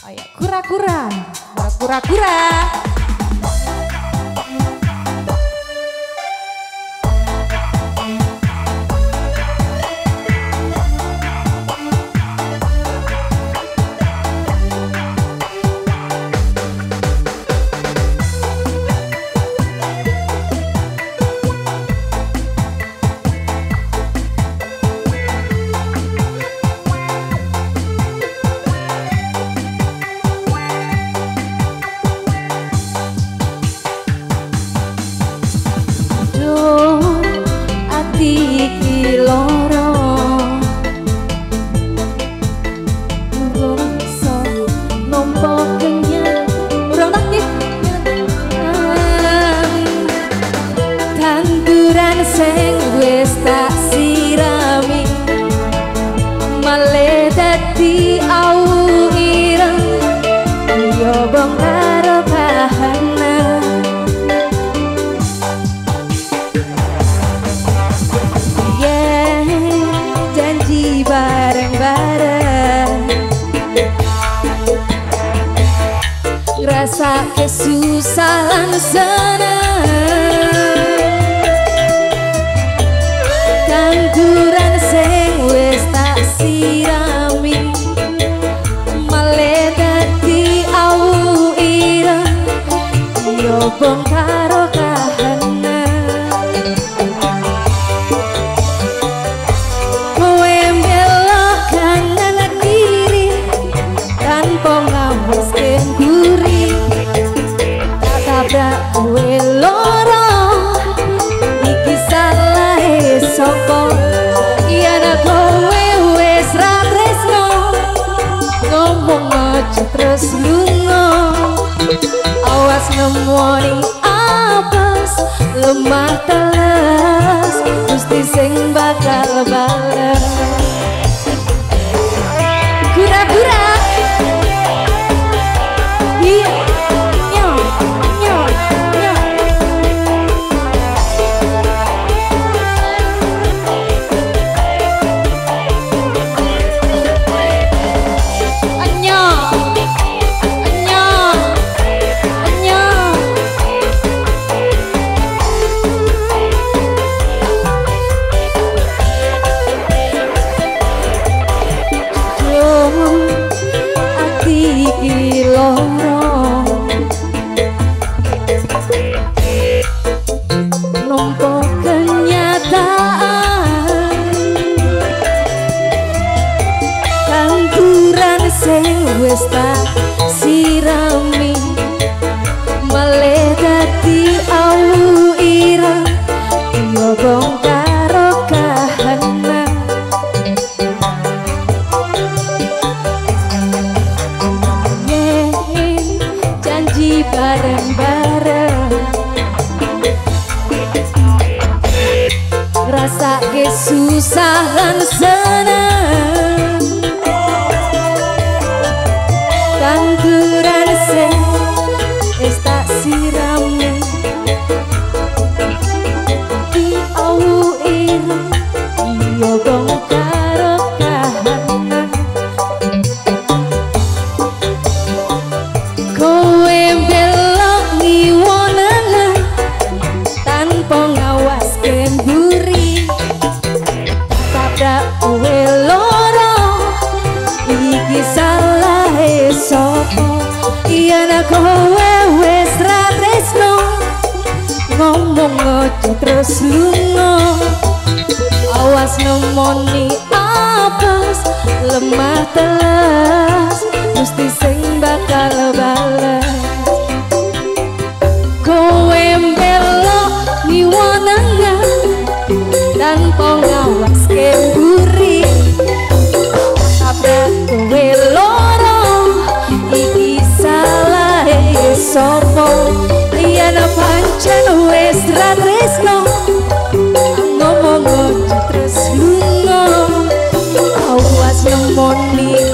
Ayo kura-kura, kura-kura. Dadi au ireng yo bong karo kahanan yeah, janji bareng-bareng ngerasa kesusahan seneng tanduran sing wis tak sirami malah dadi au ireng yo bong karo kahanan kowe mbelok kanan kiri tanpa ngawas kenduri tak tabrak kowe loro iki salahe sapa yen kowe wis ra tresno ngomong aja terus lunga awas nemoni apes lemah teles mesti sing bakal bales gura-gura iya nyong nyong nyong wis tak sirami malah dadi au ireng yo bong karo kahanan yeah, janji bareng-bareng rasa kesusahan seneng tanduran sing wis tak sirami di au ireng yo bong karo kahanan kowe belok ngiwonen tanpa ngawas kenduri tabrak kowe loro iki salahe sapa yen kowe wis ra tresno ngomong aja terus lunga awas nemoni apes lemah teles mesti sing bakal bales kowe mbelok ngiwonengan tanpa ngawas kenduri tabrak kowe loro iki salahe sapa yen pancen wis ra tresno ngomong aja terus lunga awas nemoni